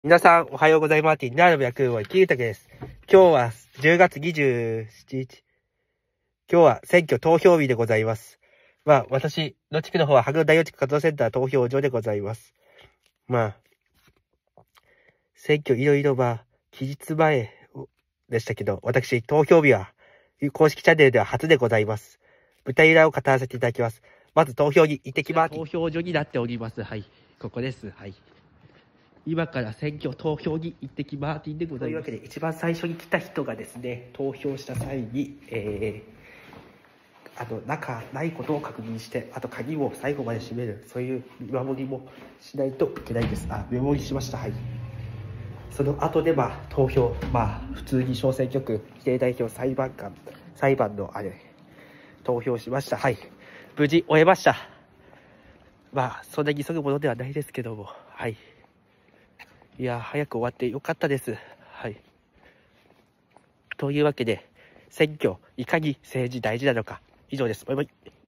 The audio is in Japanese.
皆さん、おはようございます。なる役をゆうたけです。今日は10月27日。今日は選挙投票日でございます。私の地区の方は、羽黒大洋地区活動センター投票所でございます。選挙いろいろ期日前でしたけど、私、投票日は、公式チャンネルでは初でございます。舞台裏を語らせていただきます。まず投票に行ってきます。投票所になっております。はい。ここです。はい。今から選挙投票に行ってきマーティンでございます。というわけで、一番最初に来た人がですね、投票した際に、中ないことを確認して、あと鍵を最後まで閉める、そういう見守りもしないといけないです。メモリしました。はい。その後で投票、普通に小選挙区、比例代表裁判の投票しました。はい。無事終えました。そんなに急ぐものではないですけども、はい。いや、早く終わってよかったです。はい。というわけで、選挙、いかに政治大事なのか、以上です。バイバイ。